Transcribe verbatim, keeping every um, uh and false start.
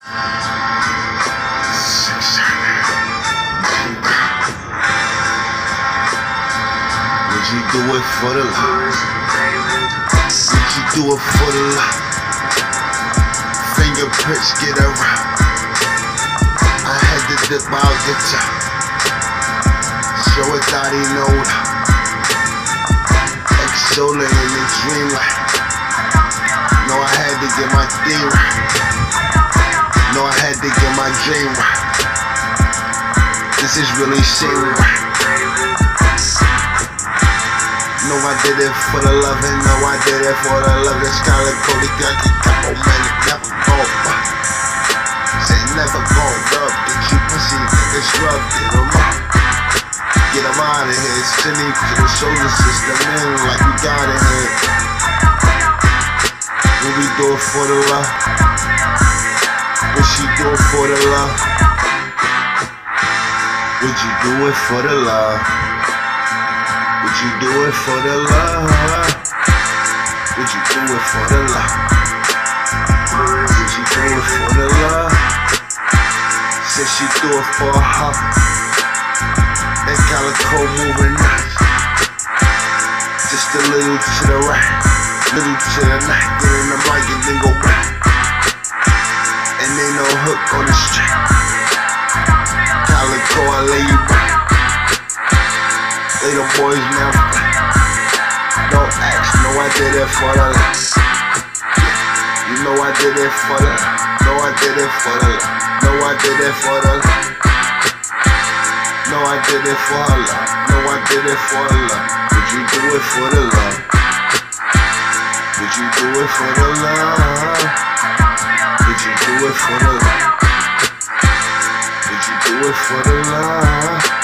Would you do it for the love? Would you do it for the love? Fingerprints get around. I had to dip out the top. Show a daddy note. Ex-solar in the dreamlight. No, I had to get my thing right. No, I had to get my dream right. This is really shit right. No, I did it for the love, and no, I did it for the love. It's Scarlet Cody, got the couple man, it never go up. Say never go up. Get you pussy niggas rubbed, get them up. Get them out of here, silly to the solar system in like we got it here. Will we do it for the love? Will she do it for the love? Would you do it for the love? Would you do it for the love? Would you do it for the love? Would you do it for the love? Said she do it for her. That calico moving nice. Just a little to the right, little to the left. Get in the mic and then go back. And ain't no hook on the string. Calico, I lay you back. Lay the boys mouth back. Don't ask, no, I did it for the love. You know I did it for the love. No, I did it for the love. No, I did it for the love. No, I did it for her love. No, I did it for her love. Would you do it for the love? Would you do it for the love? Would you do it for the love? Would you do it for the love?